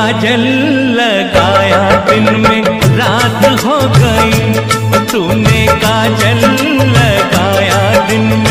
काजल लगाया दिन में रात हो गई, तूने काजल लगाया दिन में